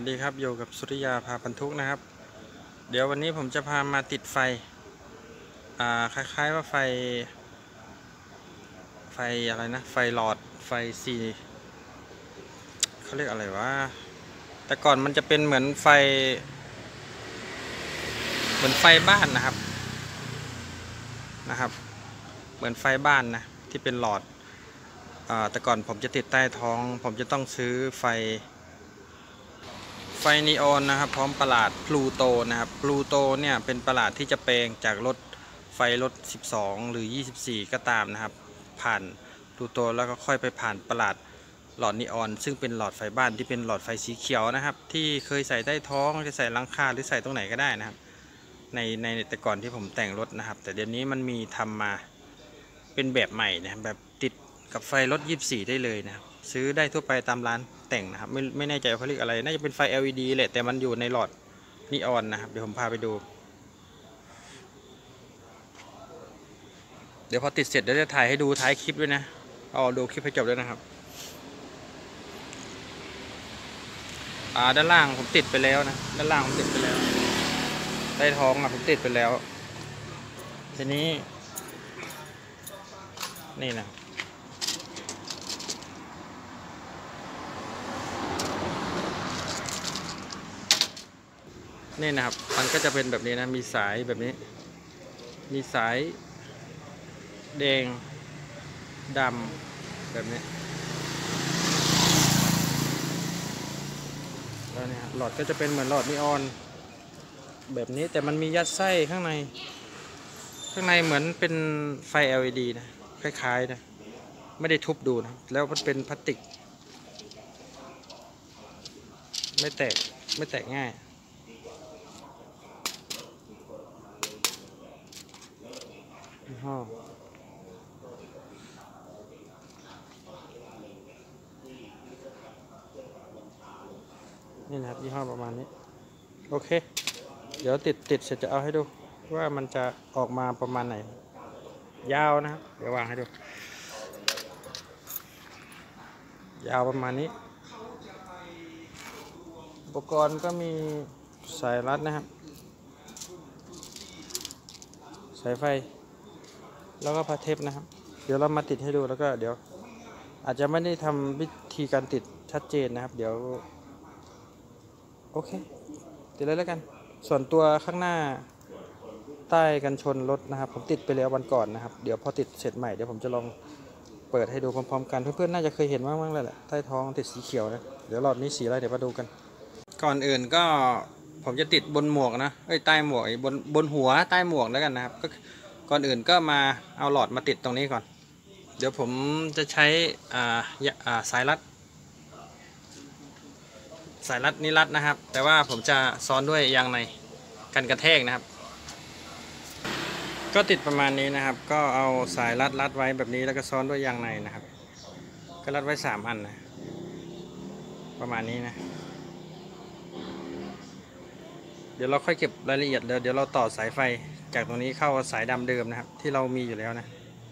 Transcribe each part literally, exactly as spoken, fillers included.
ดีครับอยู่กับสุริยาพาบรรทุกนะครับเดี๋ยววันนี้ผมจะพามาติดไฟอ่าคล้ายๆว่าไฟไฟอะไรนะไฟหลอดไฟสีเขาเรียกอะไรวะแต่ก่อนมันจะเป็นเหมือนไฟเหมือนไฟบ้านนะครับนะครับเหมือนไฟบ้านนะที่เป็นหลอดอ่าแต่ก่อนผมจะติดใต้ท้องผมจะต้องซื้อไฟไฟนีออนนะครับพร้อมประหลาดพลูโตนะครับพลูโตเนี่ยเป็นประหลาดที่จะแปลงจากรถไฟรถสิบสองหรือยี่สิบสี่ก็ตามนะครับผ่านพลูโตแล้วก็ค่อยไปผ่านประหลาดหลอดนีออนซึ่งเป็นหลอดไฟบ้านที่เป็นหลอดไฟสีเขียวนะครับที่เคยใส่ใต้ท้องจะใส่หลังคาหรือใส่ตรงไหนก็ได้นะครับในในแต่ก่อนที่ผมแต่งรถนะครับแต่เดี๋ยวนี้มันมีทำมาเป็นแบบใหม่นะครับแบบติดกับไฟรถยี่สิบสี่ได้เลยนะครับซื้อได้ทั่วไปตามร้านแต่งนะครับไม่ไม่แน่ใจเขาเรียกอะไรน่าจะเป็นไฟ แอล อี ดี แหละแต่มันอยู่ในหลอดนีออนนะครับเดี๋ยวผมพาไปดูเดี๋ยวพอติดเสร็จเดี๋ยวจะถ่ายให้ดูท้ายคลิปด้วยนะเอาดูคลิปให้จบด้วยนะครับอ่าด้านล่างผมติดไปแล้วนะด้านล่างผมติดไปแล้วใต้ท้องอ่ะผมติดไปแล้วทีนี้นี่นะนี่นะครับมันก็จะเป็นแบบนี้นะมีสายแบบนี้มีสายแดงดำแบบนี้แล้วเนี่ยหลอดก็จะเป็นเหมือนหลอดนีออนแบบนี้แต่มันมียัดไส้ข้างในข้างในเหมือนเป็นไฟ แอล อี ดี นะคล้ายๆนะไม่ได้ทุบดูนะแล้วมันเป็นพลาสติกไม่แตกไม่แตกง่ายยี่ห้อนี่นะครับยี่ห้อประมาณนี้โอเคเดี๋ยวติดติดเสร็จจะเอาให้ดูว่ามันจะออกมาประมาณไหนยาวนะครับเดี๋ยววางให้ดูยาวประมาณนี้อุปกรณ์ก็มีสายรัดนะครับสายไฟแล้วก็พาเทปนะครับเดี๋ยวเรามาติดให้ดูแล้วก็เดี๋ยวอาจจะไม่ได้ทำวิธีการติดชัดเจนนะครับเดี๋ยวโอเคติดเลยแล้วกันส่วนตัวข้างหน้าใต้กันชนรถนะครับผมติดไปแล้ววันก่อนนะครับเดี๋ยวพอติดเสร็จใหม่เดี๋ยวผมจะลองเปิดให้ดูพร้อมๆกันเพื่อนๆน่าจะเคยเห็นบ้างๆแล้วแหละใต้ท้องติดสีเขียวนะเดี๋ยวหลอดนี้สีอะไรเดี๋ยวมาดูกันก่อนอื่นก็ผมจะติดบนหมวกนะเอ้ยใต้หมวกบนบนหัวใต้หมวกแล้วกันนะครับก็ก่อนอื่นก็มาเอาหลอดมาติดตรงนี้ก่อนเดี๋ยวผมจะใช้อ่าอ่าสายรัดสายรัดนี้รัดนะครับแต่ว่าผมจะซ้อนด้วยยางในกันกระแทกนะครับก็ติดประมาณนี้นะครับก็เอาสายรัดรัดไว้แบบนี้แล้วก็ซ้อนด้วยยางในนะครับก็รัดไว้สามอันนะประมาณนี้นะเดี๋ยวเราค่อยเก็บรายละเอียดเดี๋ยวเดี๋ยวเราต่อสายไฟจากตรงนี้เข้าสายดำเดิมนะครับที่เรามีอยู่แล้วนะ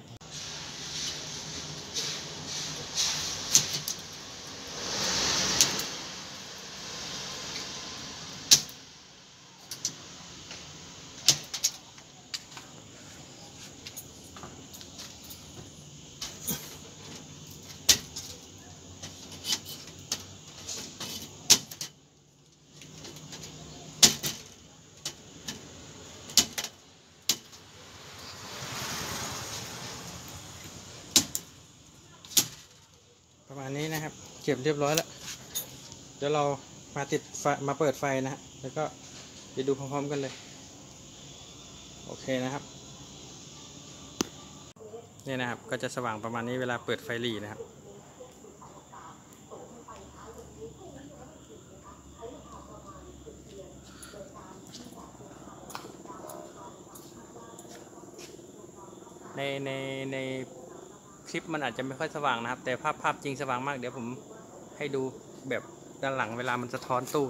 ประมาณนี้นะครับเก็บเรียบร้อยแล้วเดี๋ยวเรามาติดไฟมาเปิดไฟนะฮะแล้วก็ไปดูพร้อมๆกันเลยโอเคนะครับนี่นะครับก็จะสว่างประมาณนี้เวลาเปิดไฟหรี่นะครับในในในคลิปมันอาจจะไม่ค่อยสว่างนะครับแต่ภาพภาพจริงสว่างมากเดี๋ยวผมให้ดูแบบด้านหลังเวลามันสะท้อนตู้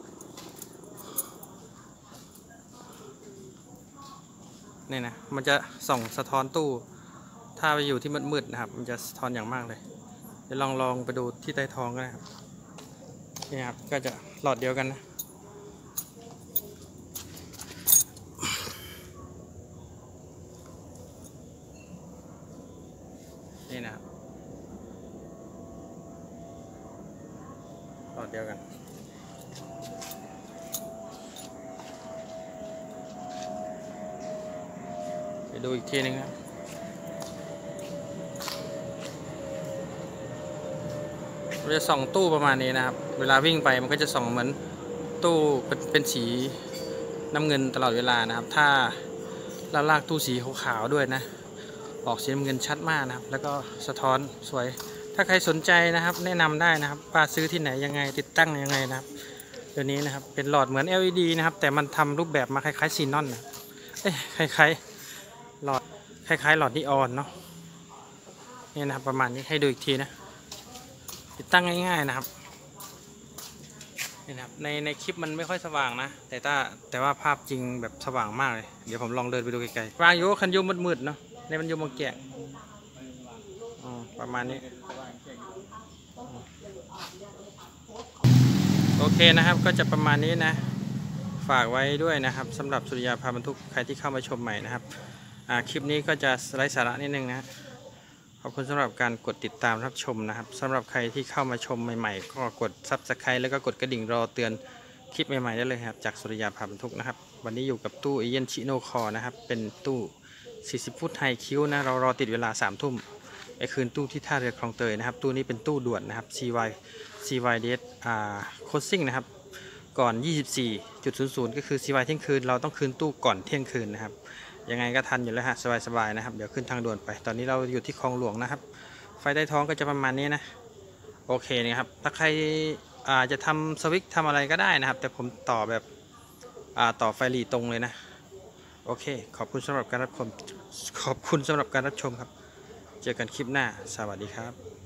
นี่นะมันจะส่องสะท้อนตู้ถ้าไปอยู่ที่มืดๆนะครับมันจะสะท้อนอย่างมากเลยเดี๋ยวลองลองไปดูที่ใต้ท้องก็ได้ครับนี่ครับก็จะหลอดเดียวกันนะนี่นะครับหลอดเดียวกันไปดูอีกทีหนึ่งครับเราจะส่องตู้ประมาณนี้นะครับเวลาวิ่งไปมันก็จะส่องเหมือนตู้เป็นเป็นสีน้ำเงินตลอดเวลานะครับถ้าเราลากตู้สีขาวๆด้วยนะออกสีน้ำเงินชัดมากนะครับแล้วก็สะท้อนสวยถ้าใครสนใจนะครับแนะนำได้นะครับป้าซื้อที่ไหนยังไงติดตั้งยังไงนะครับเดี๋ยวนี้นะครับเป็นหลอดเหมือน แอล อี ดี นะครับแต่มันทำรูปแบบมาคล้ายๆซีนอนนะเอ้ยคล้ายๆหลอดคล้ายๆหลอดนีออนเนาะนี่นะครับประมาณนี้ให้ดูอีกทีนะติดตั้งง่ายๆนะครับนี่นะครับในในคลิปมันไม่ค่อยสว่างนะแต่ถ้าแต่ว่าภาพจริงแบบสว่างมากเลยเดี๋ยวผมลองเดินไปดูไกลๆวางอยู่คันยูมืดๆเนาะในมันยูมองแกะประมาณนี้โอเคนะครับก็จะประมาณนี้นะฝากไว้ด้วยนะครับสำหรับสุริยาพาบรรทุกใครที่เข้ามาชมใหม่นะครับคลิปนี้ก็จะไร้สาระนิดนึงนะขอบคุณสำหรับการกดติดตามรับชมนะครับสำหรับใครที่เข้ามาชมใหม่ๆก็กด ซับสไครบ์ แล้วก็กดกระดิ่งรอเตือนคลิปใหม่ๆได้เลยครับจากสุริยาพาบรรทุกนะครับวันนี้อยู่กับตู้เอเย่นชิโนคอนะครับเป็นตู้สี่สิบฟุตไฮคิวนะเรารอติดเวลาสามทุ่มไปคืนตู้ที่ท่าเรือคลองเตยนะครับตู้นี้เป็นตู้ด่วนนะครับ ซี วาย ซี วาย ดี เอส อ่าโคสซิ่งนะครับก่อน ยี่สิบสี่จุดศูนย์ศูนย์ ก็คือ ซี วาย เที่ยงคืนเราต้องคืนตู้ก่อนเที่ยงคืนนะครับยังไงก็ทันอยู่แล้วฮะสบายๆนะครับเดี๋ยวขึ้นทางด่วนไปตอนนี้เราอยู่ที่คลองหลวงนะครับไฟใต้ท้องก็จะประมาณนี้นะโอเคนะครับถ้าใครอาจะทำสวิตช์ทำอะไรก็ได้นะครับแต่ผมต่อแบบต่อไฟหลีตรงเลยนะโอเคขอบคุณสำหรับการรับชมขอบคุณสำหรับการรับชมครับเจอกันคลิปหน้าสวัสดีครับ